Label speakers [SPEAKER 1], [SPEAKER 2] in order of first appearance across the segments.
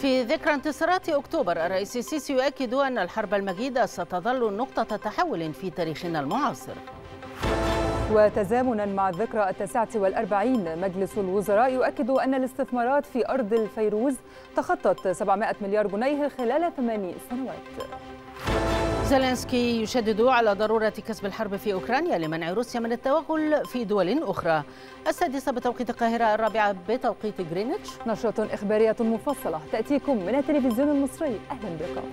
[SPEAKER 1] في ذكرى انتصارات أكتوبر، الرئيس السيسي يؤكد أن الحرب المجيدة ستظل نقطة تحول في تاريخنا المعاصر.
[SPEAKER 2] وتزامنا مع الذكرى 49، مجلس الوزراء يؤكد أن الاستثمارات في أرض الفيروز تخطت 700 مليار جنيه خلال 8 سنوات.
[SPEAKER 1] زيلينسكي يشدد على ضرورة كسب الحرب في أوكرانيا لمنع روسيا من التوغل في دول أخرى. 6 بتوقيت القاهرة، 4 بتوقيت غرينتش.
[SPEAKER 2] نشرة إخبارية مفصلة تأتيكم من التلفزيون المصري. أهلا بكم.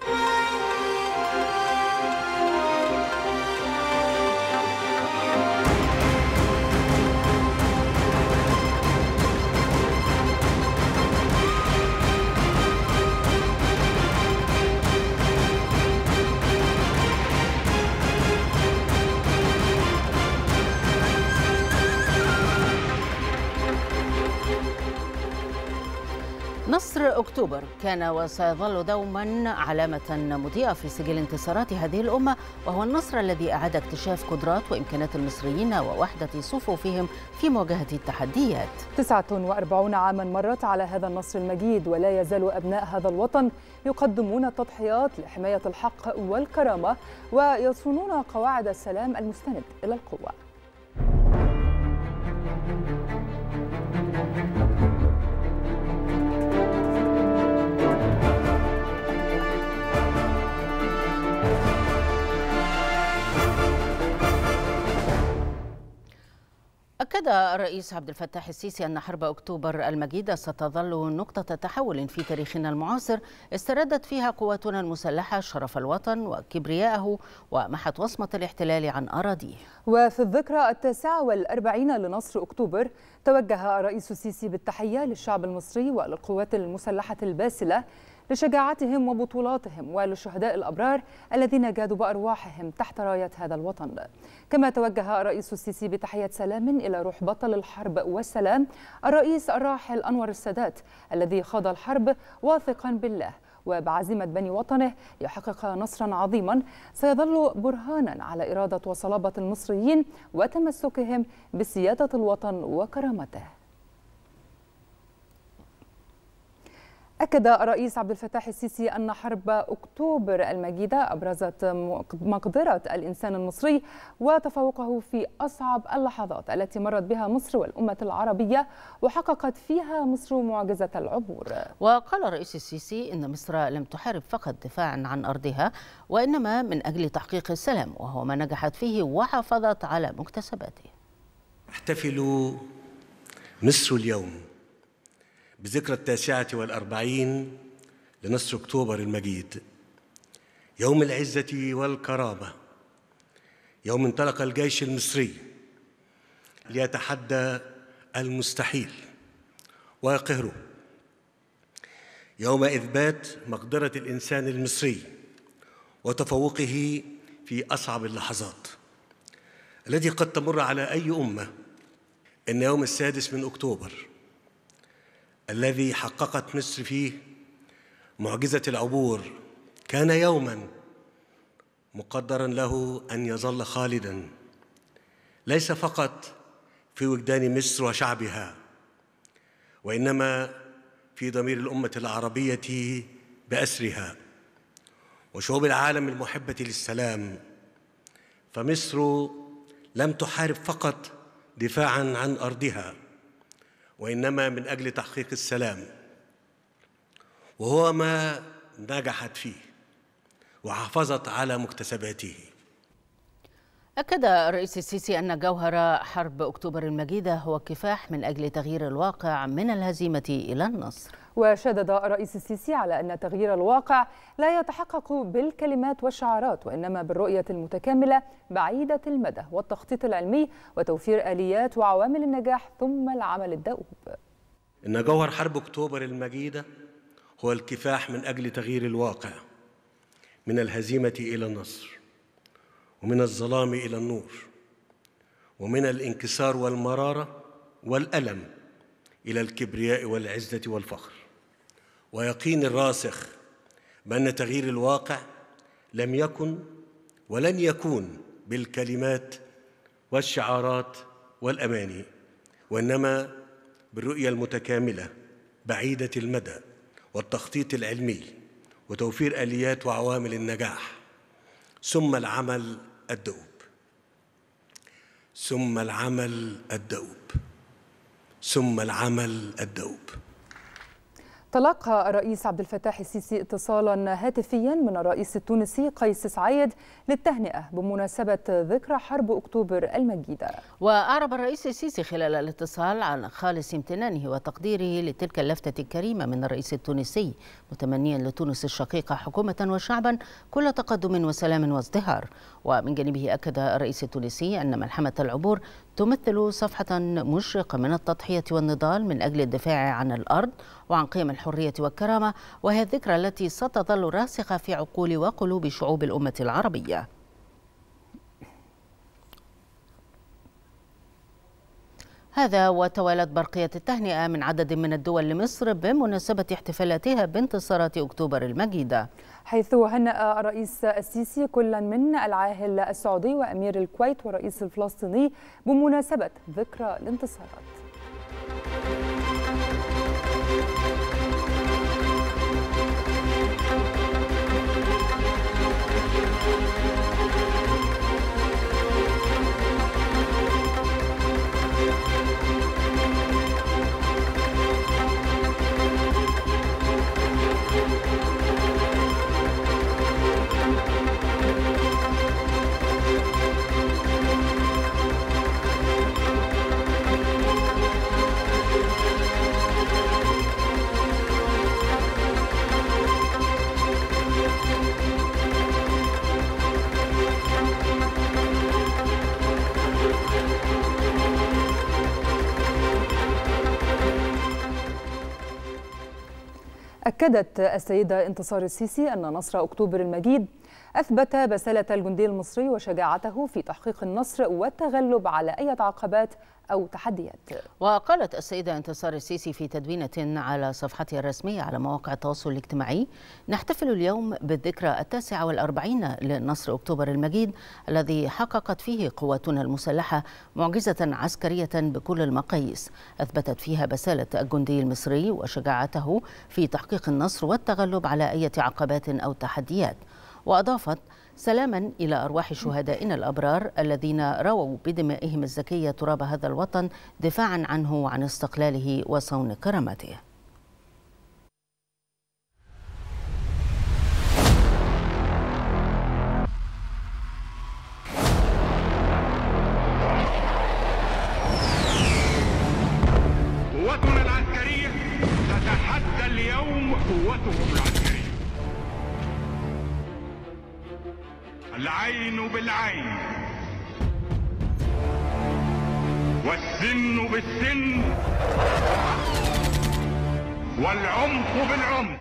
[SPEAKER 1] نصر أكتوبر كان وسيظل دوما علامة مضيئة في سجل انتصارات هذه الأمة، وهو النصر الذي أعاد اكتشاف قدرات وإمكانات المصريين ووحدة صفوفهم في مواجهة التحديات.
[SPEAKER 2] 49 عاما مرت على هذا النصر المجيد، ولا يزال أبناء هذا الوطن يقدمون التضحيات لحماية الحق والكرامة ويصونون قواعد السلام المستند إلى القوة.
[SPEAKER 1] أكد الرئيس عبد الفتاح السيسي أن حرب أكتوبر المجيدة ستظل نقطة تحول في تاريخنا المعاصر، استردت فيها قواتنا المسلحة شرف الوطن وكبرياءه ومحت وصمة الاحتلال عن أراضيه.
[SPEAKER 2] وفي الذكرى 49 لنصر أكتوبر، توجه الرئيس السيسي بالتحية للشعب المصري وللقوات المسلحة الباسلة لشجاعتهم وبطولاتهم وللشهداء الأبرار الذين جادوا بأرواحهم تحت راية هذا الوطن. كما توجه الرئيس السيسي بتحية سلام إلى روح بطل الحرب والسلام الرئيس الراحل أنور السادات، الذي خاض الحرب واثقا بالله وبعزيمة بني وطنه ليحقق نصرا عظيما سيظل برهانا على إرادة وصلابة المصريين وتمسكهم بسيادة الوطن وكرامته. أكد الرئيس عبد الفتاح السيسي أن حرب أكتوبر المجيدة أبرزت مقدرة الإنسان المصري وتفوقه في أصعب اللحظات التي مرت بها مصر والأمة العربية، وحققت فيها مصر معجزة العبور.
[SPEAKER 1] وقال الرئيس السيسي إن مصر لم تحارب فقط دفاعا عن أرضها، وإنما من أجل تحقيق السلام، وهو ما نجحت فيه وحافظت على مكتسباته.
[SPEAKER 3] احتفل مصر اليوم بذكرى 49 لنصر أكتوبر المجيد، يوم العزة والكرامة، يوم انطلق الجيش المصري ليتحدى المستحيل ويقهره، يوم إثبات مقدرة الإنسان المصري وتفوقه في أصعب اللحظات التي قد تمر على أي أمة. إن يوم 6 أكتوبر الذي حققت مصر فيه معجزة العبور كان يوماً مقدراً له أن يظل خالداً، ليس فقط في وجدان مصر وشعبها، وإنما في ضمير الأمة العربية بأسرها وشعوب العالم المحبة للسلام. فمصر لم تحارب فقط دفاعاً عن أرضها، وإنما من أجل تحقيق السلام، وهو ما نجحت فيه وحافظت على مكتسباته.
[SPEAKER 1] أكد الرئيس السيسي أن جوهر حرب أكتوبر المجيدة هو الكفاح من أجل تغيير الواقع من الهزيمة إلى النصر.
[SPEAKER 2] وشدد الرئيس السيسي على أن تغيير الواقع لا يتحقق بالكلمات والشعارات، وإنما بالرؤية المتكاملة بعيدة المدى والتخطيط العلمي وتوفير آليات وعوامل النجاح ثم العمل الدؤوب.
[SPEAKER 3] إن جوهر حرب أكتوبر المجيدة هو الكفاح من أجل تغيير الواقع من الهزيمة إلى النصر، ومن الظلام إلى النور، ومن الانكسار والمرارة والألم إلى الكبرياء والعزة والفخر، ويقين الراسخ بأن تغيير الواقع لم يكن ولن يكون بالكلمات والشعارات والأماني، وإنما بالرؤية المتكاملة بعيدة المدى والتخطيط العلمي وتوفير آليات وعوامل النجاح، ثم العمل الدؤوب. ثم العمل الدؤوب. ثم العمل الدؤوب.
[SPEAKER 2] تلقى الرئيس عبد الفتاح السيسي اتصالا هاتفيا من الرئيس التونسي قيس سعيد للتهنئة بمناسبة ذكرى حرب أكتوبر المجيدة.
[SPEAKER 1] وأعرب الرئيس السيسي خلال الاتصال عن خالص امتنانه وتقديره لتلك اللفتة الكريمة من الرئيس التونسي، متمنيا لتونس الشقيقة حكومة وشعبا كل تقدم وسلام وازدهار. ومن جانبه أكد الرئيس التونسي أن ملحمة العبور تمثل صفحة مشرقة من التضحية والنضال من أجل الدفاع عن الأرض وعن قيم الحرية والكرامة، وهي الذكرى التي ستظل راسخة في عقول وقلوب شعوب الأمة العربية. هذا وتوالت برقية التهنئة من عدد من الدول لمصر بمناسبة احتفالاتها بانتصارات أكتوبر المجيدة،
[SPEAKER 2] حيث هنأ الرئيس السيسي كل من العاهل السعودي وأمير الكويت والرئيس الفلسطيني بمناسبة ذكرى الانتصارات. أكدت السيدة انتصار السيسي أن نصر أكتوبر المجيد أثبت بسالة الجندي المصري وشجاعته في تحقيق النصر والتغلب على أي عقبات أو تحديات.
[SPEAKER 1] وقالت السيدة انتصار السيسي في تدوينة على صفحتها الرسمية على مواقع التواصل الاجتماعي: نحتفل اليوم بالذكرى 49 لنصر أكتوبر المجيد الذي حققت فيه قواتنا المسلحة معجزة عسكرية بكل المقاييس أثبتت فيها بسالة الجندي المصري وشجاعته في تحقيق النصر والتغلب على أي عقبات أو تحديات. وأضافت: سلاما إلى أرواح شهدائنا الأبرار الذين رووا بدمائهم الزكية تراب هذا الوطن دفاعا عنه وعن استقلاله وصون كرامته.
[SPEAKER 4] قوتنا العسكرية تتحدى اليوم قوتهم العسكرية. العين بالعين والسن بالسن والعمق بالعمق.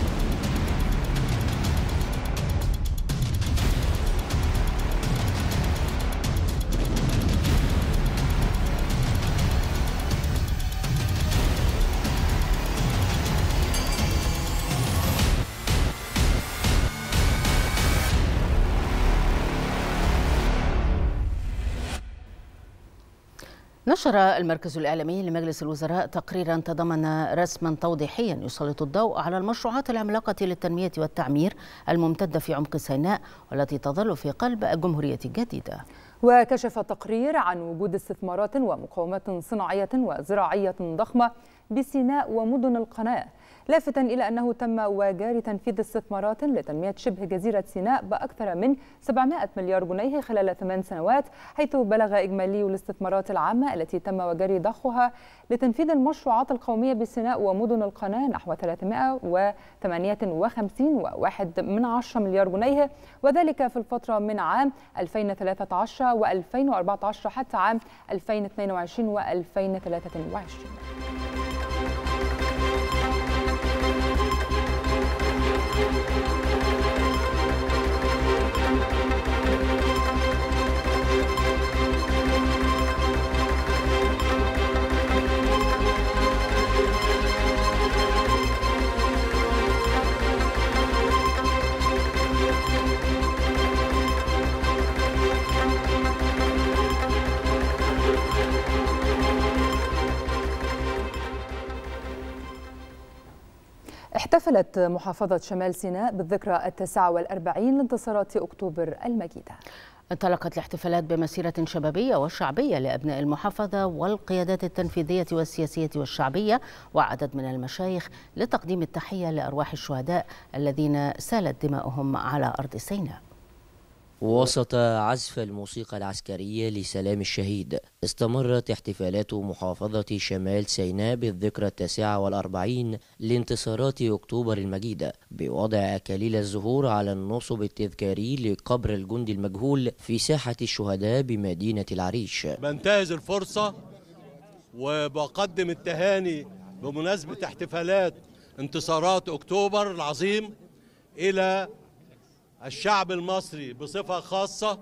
[SPEAKER 1] نشر المركز الإعلامي لمجلس الوزراء تقريرا تضمن رسما توضيحيا يسلط الضوء على المشروعات العملاقة للتنمية والتعمير الممتدة في عمق سيناء والتي تظل في قلب الجمهورية الجديدة.
[SPEAKER 2] وكشف التقرير عن وجود استثمارات ومقاومات صناعية وزراعية ضخمة بسيناء ومدن القناة، لافتا إلى أنه تم وجاري تنفيذ استثمارات لتنمية شبه جزيرة سيناء بأكثر من 700 مليار جنيه خلال 8 سنوات، حيث بلغ إجمالي الاستثمارات العامة التي تم وجاري ضخها لتنفيذ المشروعات القومية بسيناء ومدن القناة نحو 358.1 مليار جنيه، وذلك في الفترة من عام 2013 و2014 حتى عام 2022 و2023. احتفلت محافظة شمال سيناء بالذكرى 49 لانتصارات أكتوبر المجيدة.
[SPEAKER 1] انطلقت الاحتفالات بمسيرة شبابية وشعبية لأبناء المحافظة والقيادات التنفيذية والسياسية والشعبية وعدد من المشايخ لتقديم التحية لأرواح الشهداء الذين سالت دماؤهم على أرض سيناء.
[SPEAKER 5] وسط عزف الموسيقى العسكرية لسلام الشهيد، استمرت احتفالات محافظة شمال سيناء بالذكرى 49 لانتصارات أكتوبر المجيدة بوضع أكاليل الزهور على النصب التذكاري لقبر الجندي المجهول في ساحة الشهداء بمدينة العريش.
[SPEAKER 6] بنتهز الفرصة وبقدم التهاني بمناسبة احتفالات انتصارات أكتوبر العظيم إلى الشعب المصري بصفة خاصة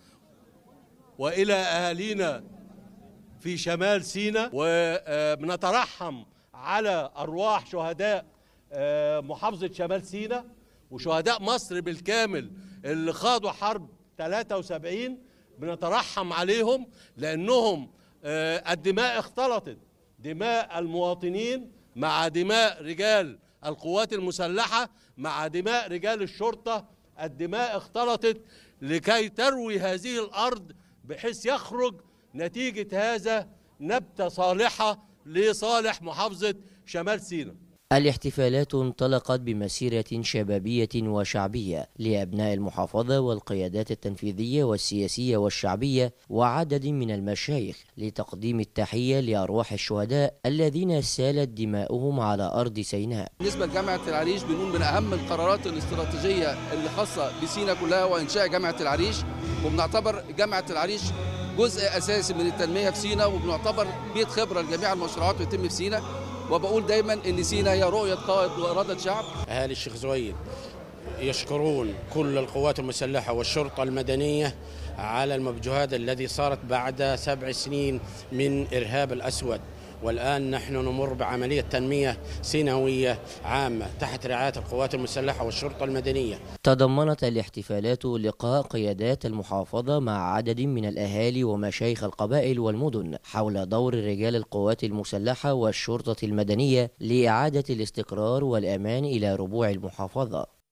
[SPEAKER 6] وإلى أهالينا في شمال سيناء، وبنترحم على أرواح شهداء محافظة شمال سيناء وشهداء مصر بالكامل اللي خاضوا حرب 73. بنترحم عليهم لأنهم الدماء اختلطت، دماء المواطنين مع دماء رجال القوات المسلحة مع دماء رجال الشرطة. الدماء اختلطت لكي تروي هذه الأرض بحيث يخرج نتيجة هذا نبتة صالحة لصالح محافظة شمال سيناء.
[SPEAKER 5] الاحتفالات انطلقت بمسيرة شبابية وشعبية لأبناء المحافظة والقيادات التنفيذية والسياسية والشعبية وعدد من المشايخ لتقديم التحية لأرواح الشهداء الذين سالت دماؤهم على أرض سيناء.
[SPEAKER 7] بالنسبة لجامعة العريش بنقول من أهم القرارات الاستراتيجية اللي خاصة بسيناء كلها وإنشاء جامعة العريش، وبنعتبر جامعة العريش جزء أساسي من التنمية في سيناء، وبنعتبر بيت خبرة لجميع المشروعات اللي بتتم في سيناء. وبقول دايما ان سيناء هي رؤيه قائد واراده شعب.
[SPEAKER 8] اهالي الشيخ زويد يشكرون كل القوات المسلحه والشرطه المدنيه على المجهود الذي صارت بعد 7 سنين من ارهاب الاسود، والآن نحن نمر بعملية تنمية سيناوية عامة تحت رعاية القوات المسلحة والشرطة المدنية.
[SPEAKER 5] تضمنت الاحتفالات لقاء قيادات المحافظة مع عدد من الأهالي ومشايخ القبائل والمدن حول دور رجال القوات المسلحة والشرطة المدنية لإعادة الاستقرار والأمان إلى ربوع المحافظة.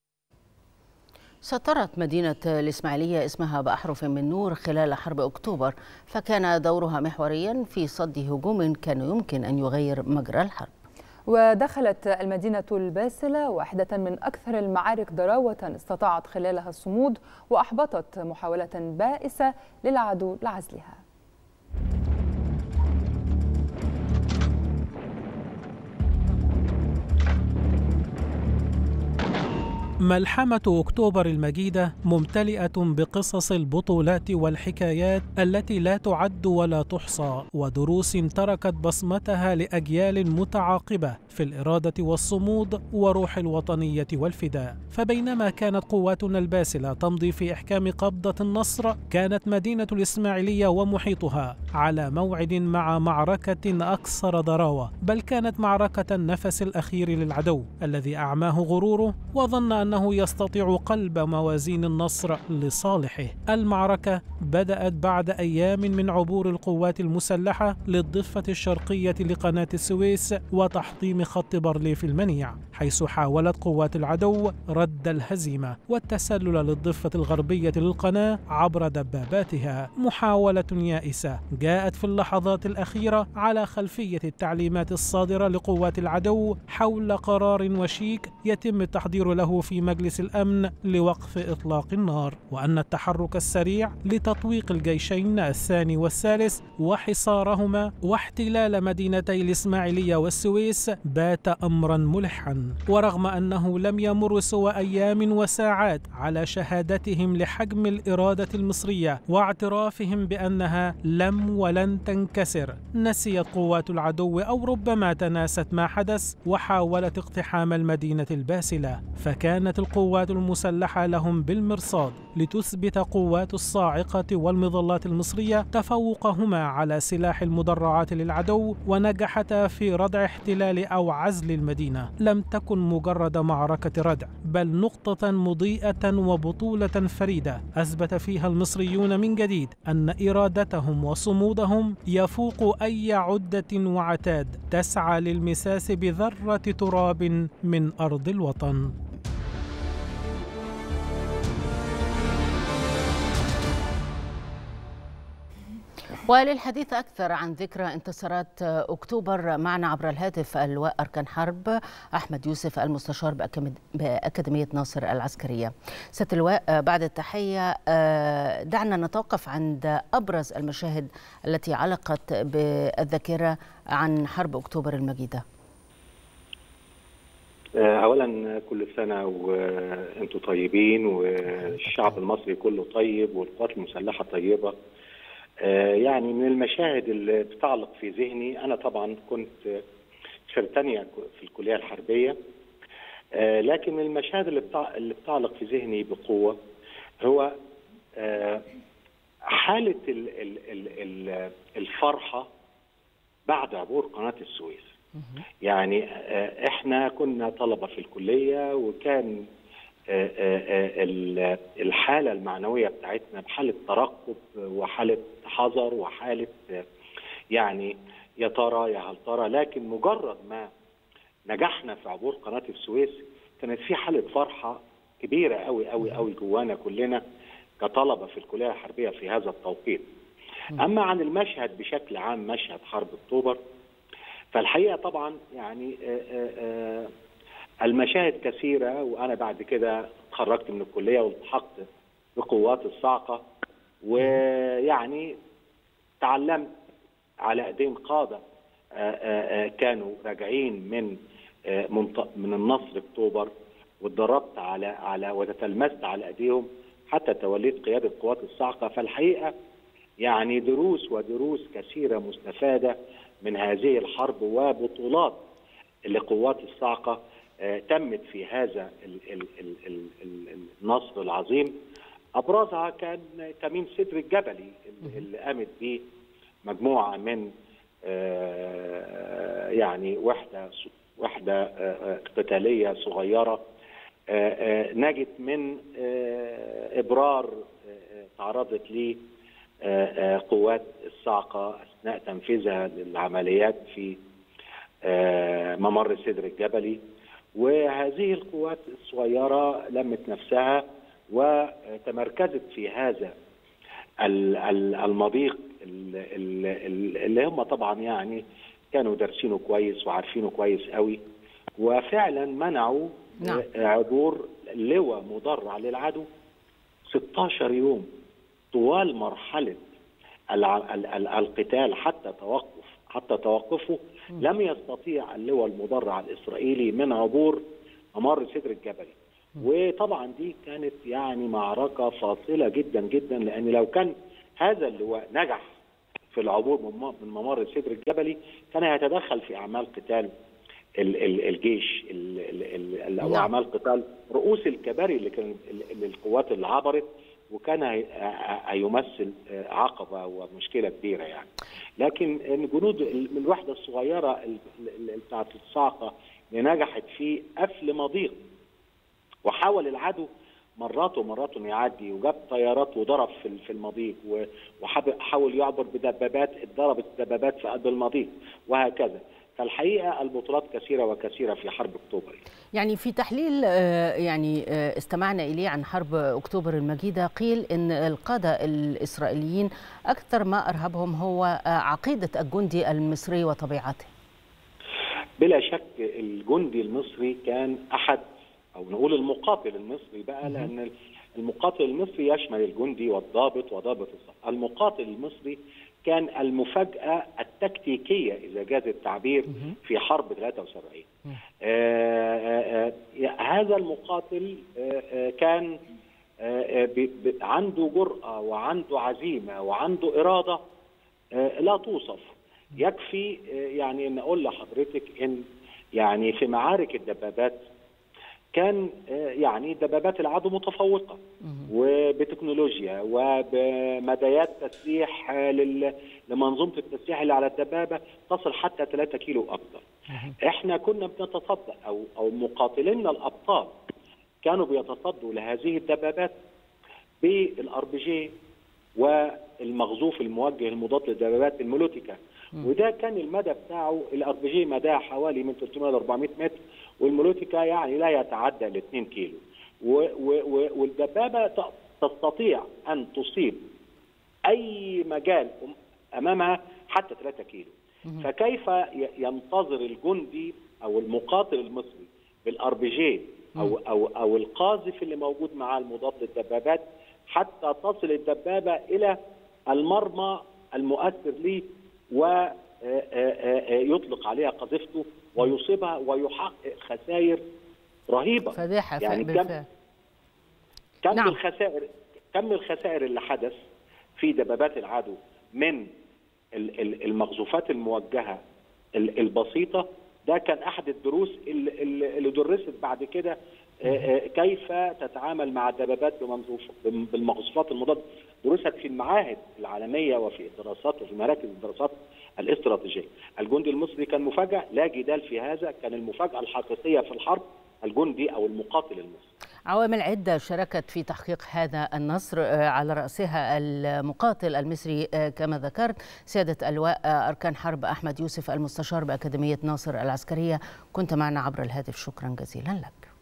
[SPEAKER 1] سطرت مدينة الإسماعيلية اسمها بأحرف من نور خلال حرب أكتوبر، فكان دورها محوريا في صد هجوم كان يمكن أن يغير مجرى الحرب.
[SPEAKER 2] ودخلت المدينة الباسلة واحدة من أكثر المعارك ضراوة استطاعت خلالها الصمود وأحبطت محاولة بائسة للعدو لعزلها.
[SPEAKER 9] ملحمة أكتوبر المجيدة ممتلئة بقصص البطولات والحكايات التي لا تعد ولا تحصى، ودروس تركت بصمتها لأجيال متعاقبة في الإرادة والصمود وروح الوطنية والفداء. فبينما كانت قواتنا الباسلة تمضي في إحكام قبضة النصر، كانت مدينة الإسماعيلية ومحيطها على موعد مع معركة أكثر ضراوة، بل كانت معركة النفس الأخير للعدو الذي أعماه غروره وظن أنه يستطيع قلب موازين النصر لصالحه. المعركة بدأت بعد أيام من عبور القوات المسلحة للضفة الشرقية لقناة السويس وتحطيم خط بارليف المنيع، حيث حاولت قوات العدو رد الهزيمة والتسلل للضفة الغربية للقناة عبر دباباتها. محاولة يائسة جاءت في اللحظات الأخيرة على خلفية التعليمات الصادرة لقوات العدو حول قرار وشيك يتم التحضير له في مجلس الأمن لوقف إطلاق النار، وأن التحرك السريع لتطويق الجيشين الثاني والثالث وحصارهما واحتلال مدينتي الإسماعيلية والسويس بات أمرا ملحا. ورغم أنه لم يمر سوى أيام وساعات على شهادتهم لحجم الإرادة المصرية واعترافهم بأنها لم ولن تنكسر، نسيت قوات العدو أو ربما تناست ما حدث وحاولت اقتحام المدينة الباسلة. فكانت كانت القوات المسلحة لهم بالمرصاد لتثبت قوات الصاعقة والمظلات المصرية تفوقهما على سلاح المدرعات للعدو، ونجحتا في ردع احتلال أو عزل المدينة. لم تكن مجرد معركة ردع، بل نقطة مضيئة وبطولة فريدة أثبت فيها المصريون من جديد أن إرادتهم وصمودهم يفوق أي عدة وعتاد تسعى للمساس بذرة تراب من أرض الوطن.
[SPEAKER 1] وللحديث أكثر عن ذكرى انتصارات أكتوبر معنا عبر الهاتف اللواء أركان حرب أحمد يوسف المستشار بأكاديمية ناصر العسكرية. سيادة اللواء، بعد التحية دعنا نتوقف عند أبرز المشاهد التي علقت بالذاكرة عن حرب أكتوبر المجيدة.
[SPEAKER 10] أولا كل سنة وأنتم طيبين، والشعب المصري كله طيب، والقوات المسلحة طيبة. يعني من المشاهد اللي بتعلق في ذهني، أنا طبعا كنت في تانية في الكلية الحربية، لكن من المشاهد اللي بتعلق في ذهني بقوة هو حالة الفرحة بعد عبور قناة السويس. يعني احنا كنا طلبة في الكلية، وكان الحالة المعنوية بتاعتنا بحالة ترقب وحالة حذر وحالة يعني يا ترى يا هل ترى. لكن مجرد ما نجحنا في عبور قناة السويس كانت في حالة فرحة كبيرة قوي قوي قوي جوانا كلنا كطلبة في الكلية الحربية في هذا التوقيت. أما عن المشهد بشكل عام، مشهد حرب أكتوبر، فالحقيقة طبعا يعني المشاهد كثيرة. وأنا بعد كده اتخرجت من الكلية والتحقت بقوات الصاعقة، ويعني تعلمت على ايدين قادة كانوا راجعين من النصر أكتوبر، واتدربت على وتتلمذت على ايديهم حتى توليت قيادة قوات الصاعقة. فالحقيقة يعني دروس كثيرة مستفادة من هذه الحرب، وبطولات لقوات الصاعقة تمت في هذا النصر العظيم. أبرزها كان تميم سدر الجبلي اللي قامت به مجموعة من يعني وحدة قتالية صغيرة نجت من إبرار تعرضت ليه قوات الصاعقة أثناء تنفيذها للعمليات في ممر سدر الجبلي. وهذه القوات الصغيرة لمت نفسها وتمركزت في هذا المضيق اللي هم طبعا يعني كانوا دارسينه كويس وعارفينه كويس قوي، وفعلا منعوا عبور لواء مدرع للعدو 16 يوم طوال مرحلة القتال حتى توقفه. لم يستطيع اللواء المدرع الإسرائيلي من عبور ممر سدر الجبلي. وطبعا دي كانت يعني معركة فاصلة جدا جدا، لأن لو كان هذا اللواء نجح في العبور من ممر سدر الجبلي كان هيتدخل في أعمال قتال الجيش أو أعمال قتال رؤوس الكباري اللي القوات اللي عبرت، وكان هيمثل عقبة ومشكلة كبيرة يعني. لكن الجنود من الوحدة الصغيرة بتاعت الصاعقة نجحت في قفل مضيق، وحاول العدو مرات ومرات يعدي، وجاب طيارات وضرب في المضيق، وحاول يعبر بدبابات، اتضربت الدبابات في قلب المضيق، وهكذا. فالحقيقة البطولات كثيرة وكثيرة في حرب أكتوبر.
[SPEAKER 1] يعني في تحليل يعني استمعنا إليه عن حرب أكتوبر المجيدة، قيل أن القادة الإسرائيليين أكثر ما أرهبهم هو عقيدة الجندي المصري وطبيعته.
[SPEAKER 10] بلا شك الجندي المصري كان أحد، أو نقول المقاتل المصري بقى، لأن المقاتل المصري يشمل الجندي والضابط وضابط الصف. المقاتل المصري كان المفاجأة التكتيكية إذا جاز التعبير في حرب 73. هذا المقاتل كان عنده جرأة وعنده عزيمة وعنده إرادة لا توصف. يكفي يعني أن أقول لحضرتك أن يعني في معارك الدبابات كان يعني دبابات العدو متفوقة وبتكنولوجيا وبمدايات تسليح لمنظومة التسليح اللي على الدبابة تصل حتى 3 كيلو أكثر. احنا كنا بنتصدى أو مقاتلينا الأبطال كانوا بيتصدوا لهذه الدبابات بالار بي جي والمغزوف الموجه المضاد للدبابات المولوتيكا، وده كان المدى بتاعه الار بي جي مداه حوالي من 300 ل 400 متر، والمولوتيكا يعني لا يتعدى ال 2 كيلو، والدبابه تستطيع ان تصيب اي مجال امامها حتى 3 كيلو. فكيف ينتظر الجندي او المقاتل المصري بالار بي جي او القاذف اللي موجود مع المضاد للدبابات حتى تصل الدبابه الى المرمى المؤثر ليه ويطلق عليها قذيفته ويصيبها ويحقق خسائر رهيبه
[SPEAKER 1] فادحه
[SPEAKER 10] يعني
[SPEAKER 1] بالفعل.
[SPEAKER 10] كم الخسائر اللي حدث في دبابات العدو من المغزوفات الموجهه البسيطه. ده كان احد الدروس اللي درست بعد كده كيف تتعامل مع الدبابات بالمغزوفات المضاده، درست في المعاهد العالميه وفي الدراسات وفي مراكز الدراسات الاستراتيجيه. الجندي المصري كان مفاجأ، لا جدال في هذا، كان المفاجأة الحقيقية في الحرب الجندي او المقاتل المصري.
[SPEAKER 1] عوامل عدة شاركت في تحقيق هذا النصر، على رأسها المقاتل المصري كما ذكرت سيادة اللواء أركان حرب أحمد يوسف المستشار بأكاديمية ناصر العسكرية. كنت معنا عبر الهاتف، شكرا جزيلا لك.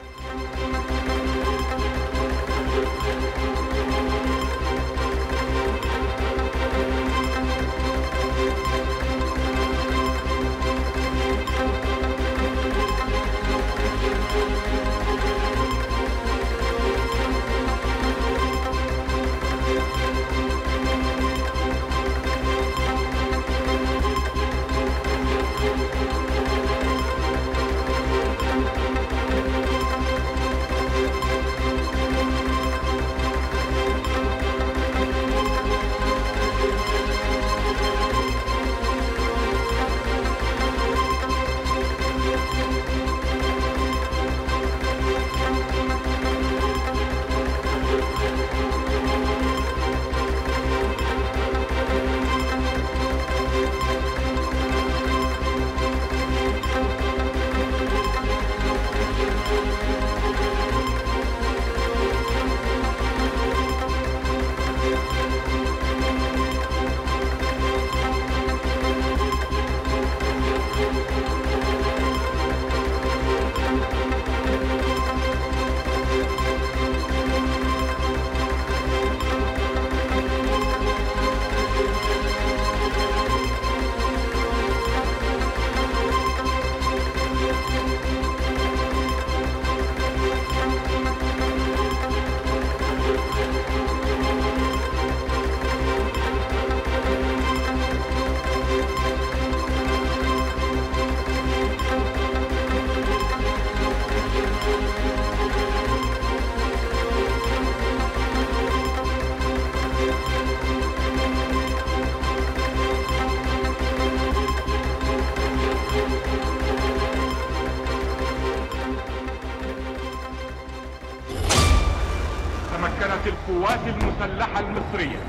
[SPEAKER 4] تمكنت القوات المسلحة المصرية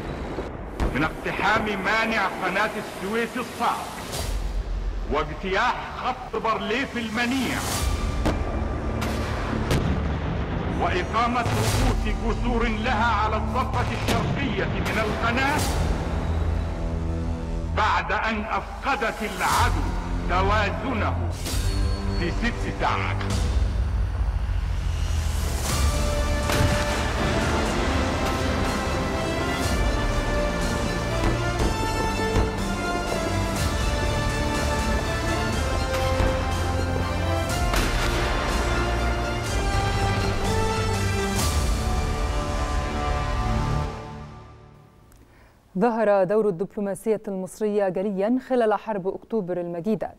[SPEAKER 4] من اقتحام مانع قناة السويس الصعب واجتياح خط بارليف المنيع وإقامة رؤوس جسور لها على الضفة الشرقية من القناة بعد أن أفقدت العدو توازنه في 6 ساعات.
[SPEAKER 2] ظهر دور الدبلوماسية المصرية جليا خلال حرب أكتوبر المجيدة،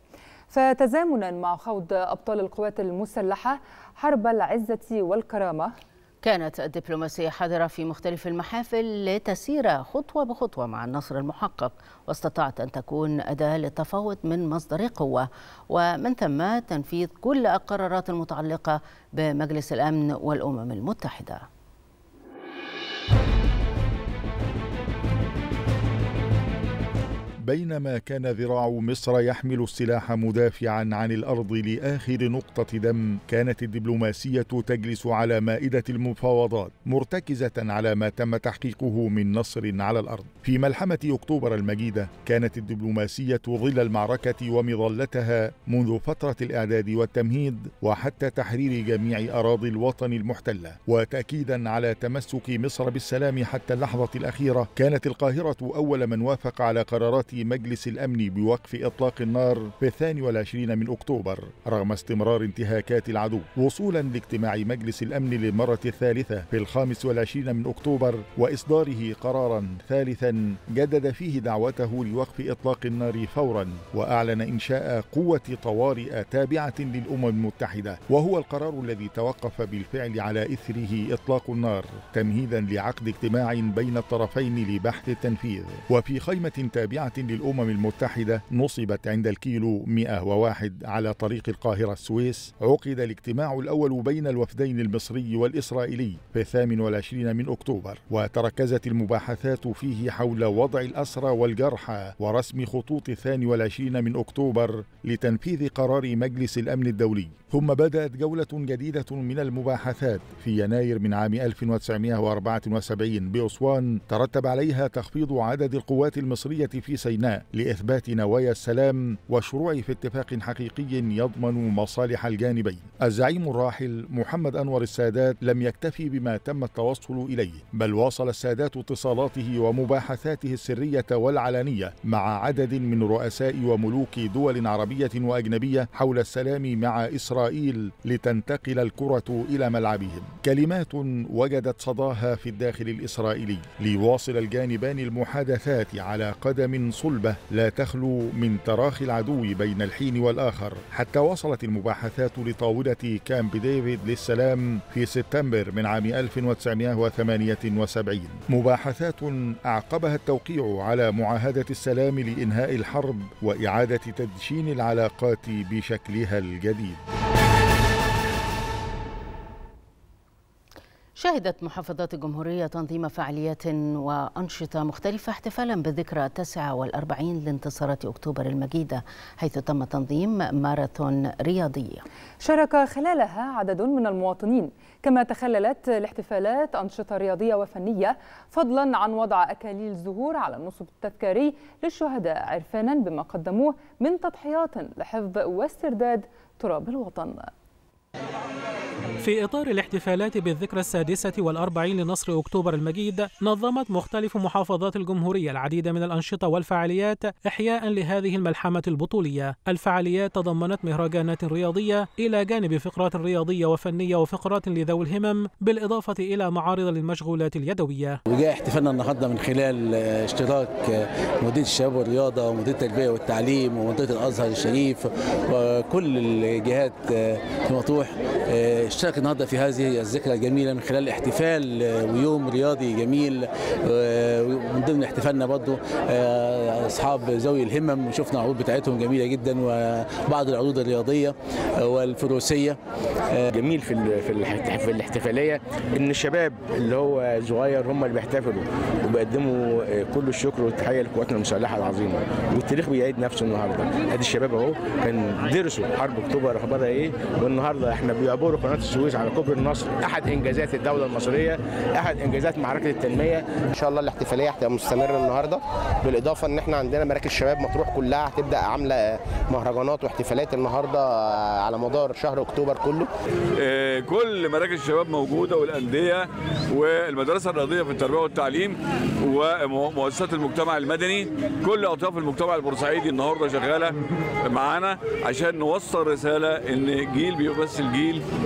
[SPEAKER 2] فتزامنا مع خوض أبطال القوات المسلحة حرب العزة والكرامة
[SPEAKER 1] كانت الدبلوماسية حاضرة في مختلف المحافل لتسير خطوة بخطوة مع النصر المحقق، واستطاعت أن تكون أداة للتفاوض من مصدر قوة، ومن ثم تنفيذ كل القرارات المتعلقة بمجلس الأمن والأمم المتحدة.
[SPEAKER 11] بينما كان ذراع مصر يحمل السلاح مدافعا عن الأرض لآخر نقطة دم، كانت الدبلوماسية تجلس على مائدة المفاوضات مرتكزة على ما تم تحقيقه من نصر على الأرض. في ملحمة أكتوبر المجيدة كانت الدبلوماسية ظل المعركة ومظلتها منذ فترة الإعداد والتمهيد وحتى تحرير جميع أراضي الوطن المحتلة، وتأكيدا على تمسك مصر بالسلام حتى اللحظة الأخيرة. كانت القاهرة أول من وافق على قرارات مجلس الأمن بوقف إطلاق النار في 22 من أكتوبر رغم استمرار انتهاكات العدو، وصولا لاجتماع مجلس الأمن للمرة الثالثة في 25 من أكتوبر وإصداره قرارا ثالثا جدد فيه دعوته لوقف إطلاق النار فورا، وأعلن إنشاء قوة طوارئ تابعة للأمم المتحدة، وهو القرار الذي توقف بالفعل على إثره إطلاق النار تمهيدا لعقد اجتماع بين الطرفين لبحث التنفيذ. وفي خيمة تابعة للأمم المتحدة نصبت عند الكيلو 101 على طريق القاهرة السويس عقد الاجتماع الأول بين الوفدين المصري والإسرائيلي في 28 من أكتوبر، وتركزت المباحثات فيه حول وضع الأسرى والجرحى ورسم خطوط 22 من أكتوبر لتنفيذ قرار مجلس الأمن الدولي. ثم بدأت جولة جديدة من المباحثات في يناير من عام 1974 بأسوان ترتب عليها تخفيض عدد القوات المصرية في سيناء لإثبات نوايا السلام والشروع في اتفاق حقيقي يضمن مصالح الجانبين. الزعيم الراحل محمد أنور السادات لم يكتفي بما تم التوصل إليه، بل واصل السادات اتصالاته ومباحثاته السرية والعلانية مع عدد من رؤساء وملوك دول عربية وأجنبية حول السلام مع إسرائيل لتنتقل الكرة إلى ملعبهم. كلمات وجدت صداها في الداخل الإسرائيلي ليواصل الجانبان المحادثات على قدم صلبة لا تخلو من تراخي العدو بين الحين والآخر، حتى وصلت المباحثات لطاولة كامب ديفيد للسلام في سبتمبر من عام 1978، مباحثات أعقبها التوقيع على معاهدة السلام لإنهاء الحرب وإعادة تدشين العلاقات بشكلها الجديد.
[SPEAKER 1] شهدت محافظات الجمهورية تنظيم فعاليات وأنشطة مختلفة احتفالا بالذكرى 49 لانتصارات أكتوبر المجيدة، حيث تم تنظيم ماراثون رياضي
[SPEAKER 2] شارك خلالها عدد من المواطنين، كما تخللت الاحتفالات أنشطة رياضية وفنية، فضلا عن وضع أكاليل زهور على النصب التذكاري للشهداء عرفانا بما قدموه من تضحيات لحفظ واسترداد تراب الوطن.
[SPEAKER 9] في إطار الاحتفالات بالذكرى 46 لنصر أكتوبر المجيد، نظمت مختلف محافظات الجمهورية العديد من الأنشطة والفعاليات إحياء لهذه الملحمة البطولية. الفعاليات تضمنت مهرجانات رياضية إلى جانب فقرات رياضية وفنية وفقرات لذوي الهمم، بالإضافة إلى معارض للمشغولات اليدوية.
[SPEAKER 12] وجاء احتفالنا النهارده من خلال اشتراك مديرية الشباب والرياضة ومديرية التربية والتعليم ومنطقة الأزهر الشريف وكل الجهات في مطروح، اشترك النهارده في هذه الذكرى الجميله من خلال احتفال ويوم رياضي جميل. ومن ضمن احتفالنا برضه اصحاب ذوي الهمم، وشفنا العروض بتاعتهم جميله جدا وبعض العروض الرياضيه والفروسيه.
[SPEAKER 13] جميل في الاحتفاليه ان الشباب اللي هو صغير هم اللي بيحتفلوا وبيقدموا كل الشكر والتحيه لقواتنا المسلحه العظيمه، والتاريخ بيعيد نفسه النهارده. ادي الشباب اهو كان درسوا حرب اكتوبر اخبارها ايه، والنهارده احنا بيعبروا قناه السويس على كوبري النصر، احد انجازات الدوله المصريه، احد انجازات معركه التنميه.
[SPEAKER 14] ان شاء الله الاحتفاليه هتبقى مستمره النهارده، بالاضافه ان احنا عندنا مراكز شباب مطروح كلها هتبدا عامله مهرجانات واحتفالات النهارده على مدار شهر اكتوبر كله.
[SPEAKER 15] كل مراكز الشباب موجوده والانديه والمدرسه الرياضيه في التربيه والتعليم ومؤسسات المجتمع المدني، كل اطياف المجتمع البورسعيدي النهارده شغاله معانا عشان نوصل رساله ان جيل بيمثل جيل، ان احنا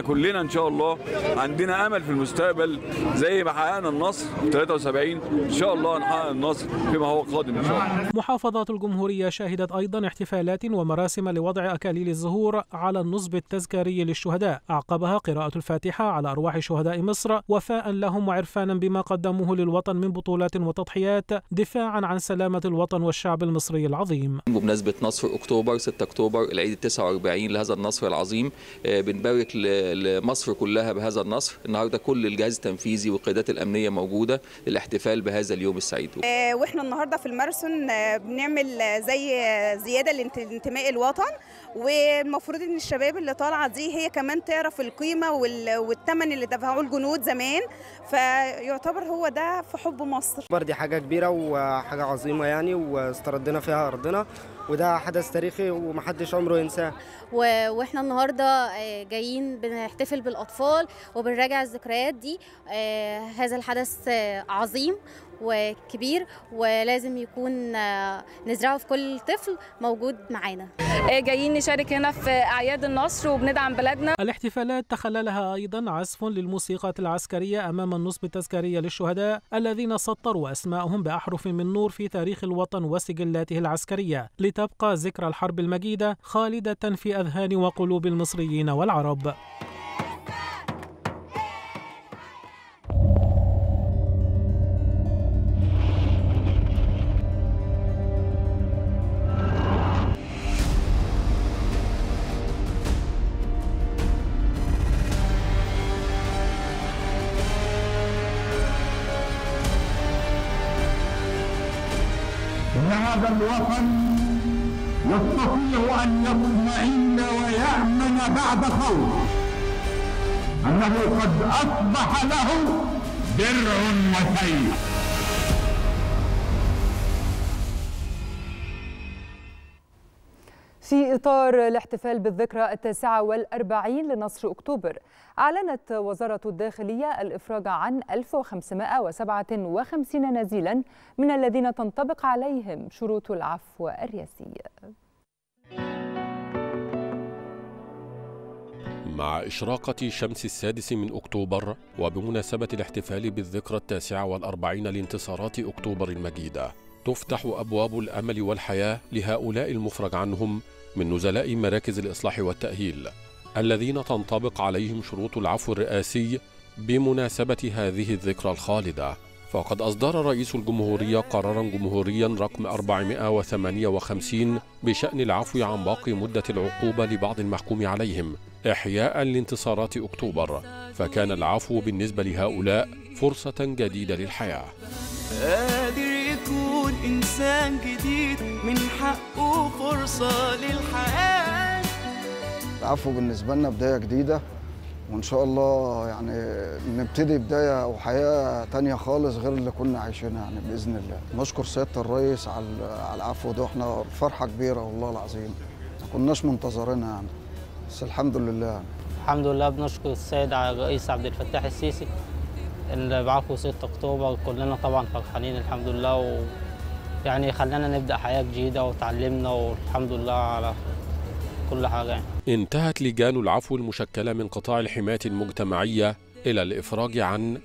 [SPEAKER 15] كلنا ان شاء الله عندنا امل في المستقبل زي ما حققنا النصر في 73 ان شاء الله نحقق النصر فيما هو قادم ان شاء الله.
[SPEAKER 9] محافظات الجمهورية شهدت أيضا احتفالات ومراسم لوضع أكاليل الزهور على النصب التذكاري للشهداء، أعقبها قراءة الفاتحة على أرواح شهداء مصر وفاء لهم وعرفانا بما قدموه للوطن من بطولات وتضحيات دفاعا عن سلامة الوطن والشعب المصري العظيم.
[SPEAKER 16] بمناسبة نصر أكتوبر 6 أكتوبر العيد 49 لهذا النصر العظيم، بنبارك لمصر كلها بهذا النصر. النهارده كل الجهاز التنفيذي والقيادات الأمنية موجودة للاحتفال بهذا اليوم السعيد.
[SPEAKER 17] واحنا النهارده في الماراثون بنعمل زي زيادة لانتماء الوطن، والمفروض ان الشباب اللي طالعه دي هي كمان تعرف القيمه والثمن اللي دفعوه الجنود زمان، فيعتبر هو ده في حب مصر.
[SPEAKER 18] دي حاجه كبيره وحاجه عظيمه يعني، واستردنا فيها ارضنا، وده حدث تاريخي ومحدش عمره ينساه.
[SPEAKER 19] واحنا النهارده جايين بنحتفل بالاطفال وبنراجع الذكريات دي. هذا الحدث عظيم وكبير ولازم يكون نزرعه في كل طفل موجود معانا.
[SPEAKER 20] جايين نشارك هنا في أعياد النصر وبندعم بلدنا.
[SPEAKER 9] الاحتفالات تخللها أيضا عزف للموسيقى العسكرية أمام النصب التذكاري للشهداء الذين سطروا أسماءهم بأحرف من نور في تاريخ الوطن وسجلاته العسكرية، لتبقى ذكرى الحرب المجيدة خالدة في أذهان وقلوب المصريين والعرب.
[SPEAKER 4] هذا الوطن يستطيع أن يطمئن ويأمن بعد خوف، أنه قد أصبح له درع وسيف.
[SPEAKER 2] في إطار الاحتفال بالذكرى 49 لنصر أكتوبر، أعلنت وزارة الداخلية الإفراج عن 1557 نزيلا من الذين تنطبق عليهم شروط العفو الرئاسي.
[SPEAKER 21] مع إشراقة شمس 6 من أكتوبر وبمناسبة الاحتفال بالذكرى 49 لانتصارات أكتوبر المجيدة، تفتح أبواب الأمل والحياة لهؤلاء المفرج عنهم من نزلاء مراكز الإصلاح والتأهيل الذين تنطبق عليهم شروط العفو الرئاسي بمناسبة هذه الذكرى الخالدة. فقد أصدر رئيس الجمهورية قراراً جمهورياً رقم 458 بشأن العفو عن باقي مدة العقوبة لبعض المحكوم عليهم إحياءً لانتصارات أكتوبر، فكان العفو بالنسبة لهؤلاء فرصة جديدة للحياة.
[SPEAKER 22] قادر يكون إنسان جديد من حقه فرصة للحياة.
[SPEAKER 23] العفو بالنسبة لنا بداية جديدة، وإن شاء الله يعني نبتدي بداية أو حياة تانية خالص غير اللي كنا عايشينها يعني بإذن الله. نشكر سيادة الرئيس على العفو ده، احنا فرحة كبيرة والله العظيم، ما كناش منتظرينها يعني، بس الحمد لله.
[SPEAKER 24] الحمد لله بنشكر السيد الرئيس عبد الفتاح السيسي اللي بعفو 6 أكتوبر، كلنا طبعا فرحانين الحمد لله، ويعني خلانا نبدأ حياة جديدة وتعلمنا والحمد لله على كل حاجة.
[SPEAKER 21] انتهت لجان العفو المشكلة من قطاع الحماية المجتمعية إلى الإفراج عن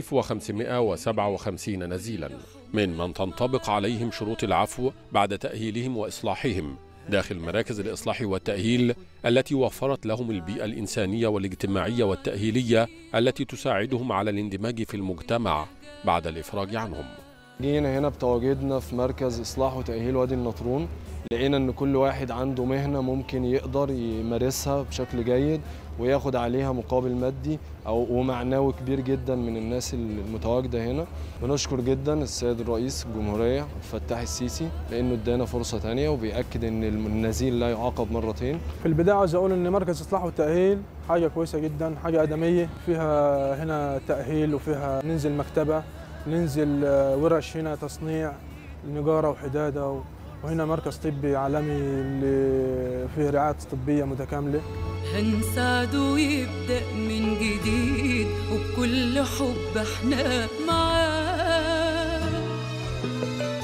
[SPEAKER 21] 1557 نزيلا من تنطبق عليهم شروط العفو بعد تأهيلهم وإصلاحهم داخل مراكز الإصلاح والتأهيل التي وفرت لهم البيئة الإنسانية والاجتماعية والتأهيلية التي تساعدهم على الاندماج في المجتمع بعد الإفراج عنهم.
[SPEAKER 25] جينا هنا بتواجدنا في مركز إصلاح وتأهيل وادي النطرون، لقينا إن كل واحد عنده مهنة ممكن يقدر يمارسها بشكل جيد وياخد عليها مقابل مادي ومعنوي كبير جدا من الناس المتواجدة هنا. ونشكر جدا السيد الرئيس الجمهورية فتاح السيسي لأنه ادانا فرصة تانية وبيأكد إن النزيل لا يعاقب مرتين.
[SPEAKER 26] في البداية عايز أقول إن مركز إصلاح والتأهيل حاجة كويسة جدا، حاجة آدمية، فيها هنا تأهيل وفيها ننزل مكتبة، ننزل ورش هنا تصنيع نجارة وحدادة، وهنا مركز طبي عالمي اللي فيه رعاية طبية متكاملة.
[SPEAKER 22] هنساعده يبدأ من جديد وبكل حب احنا معاه.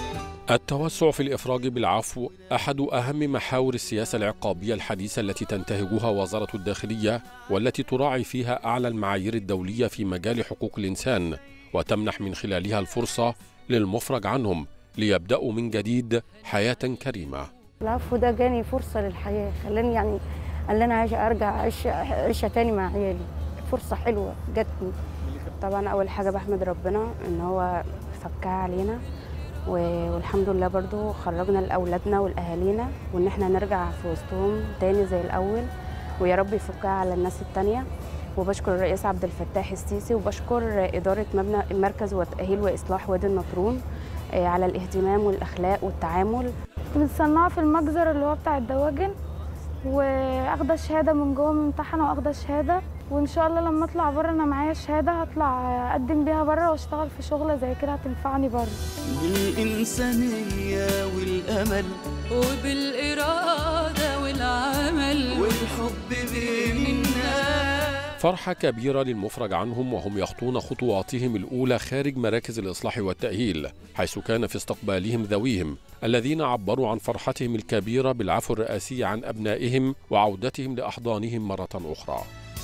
[SPEAKER 21] التوسع في الإفراج بالعفو أحد أهم محاور السياسة العقابية الحديثة التي تنتهجها وزارة الداخلية، والتي تراعي فيها أعلى المعايير الدولية في مجال حقوق الإنسان، وتمنح من خلالها الفرصة للمفرج عنهم ليبدأوا من جديد حياة كريمة.
[SPEAKER 3] العفو ده جاني فرصة للحياة، خلاني يعني اللي أنا أرجع عيشة تاني مع عيالي، فرصة حلوة جاتني.
[SPEAKER 5] طبعا أول حاجة بحمد ربنا إن هو فكها علينا، والحمد لله برضو خرجنا لأولادنا والأهالينا، وإن احنا نرجع في وسطهم تاني زي الأول، ويا رب يفكها على الناس التانية. وبشكر الرئيس عبد الفتاح السيسي، وبشكر إدارة مبنى المركز وتأهيل وإصلاح وادي النطرون على الاهتمام والأخلاق والتعامل.
[SPEAKER 6] متصنعة في المجزر اللي هو بتاع الدواجن، واخده شهاده من جوه ممتحنه واخده شهاده، وان شاء الله لما اطلع بره انا معايا شهاده هطلع اقدم بيها بره واشتغل في شغله زي كده هتنفعني بره.
[SPEAKER 22] بالانسانيه والامل وبالاراده والعمل والحب بين الناس.
[SPEAKER 21] فرحة كبيرة للمفرج عنهم وهم يخطون خطواتهم الأولى خارج مراكز الإصلاح والتأهيل، حيث كان في استقبالهم ذويهم الذين عبروا عن فرحتهم الكبيرة بالعفو الرئاسي عن أبنائهم وعودتهم لأحضانهم مرة أخرى.